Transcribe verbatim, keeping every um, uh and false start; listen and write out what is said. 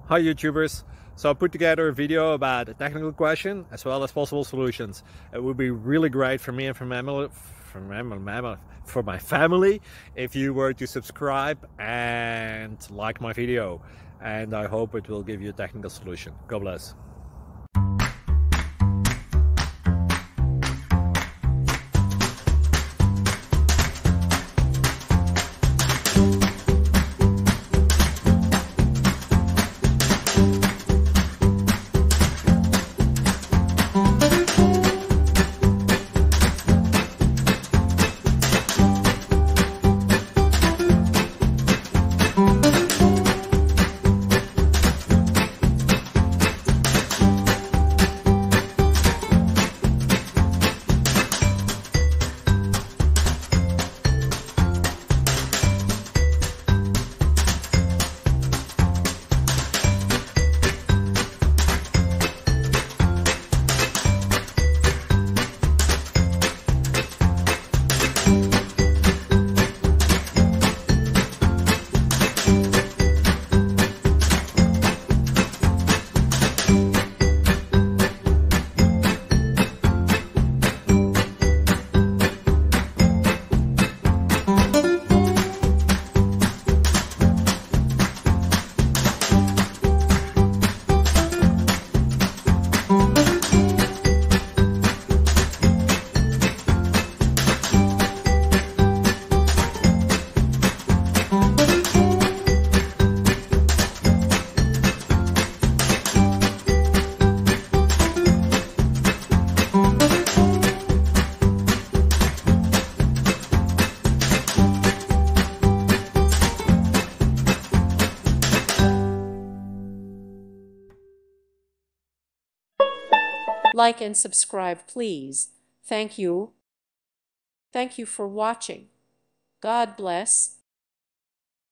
Hi YouTubers! So I put together a video about a technical question as well as possible solutions. It would be really great for me and for my family, for my, for my family if you were to subscribe and like my video, and I hope it will give you a technical solution. God bless. Like and subscribe, please. Thank you. Thank you for watching. God bless.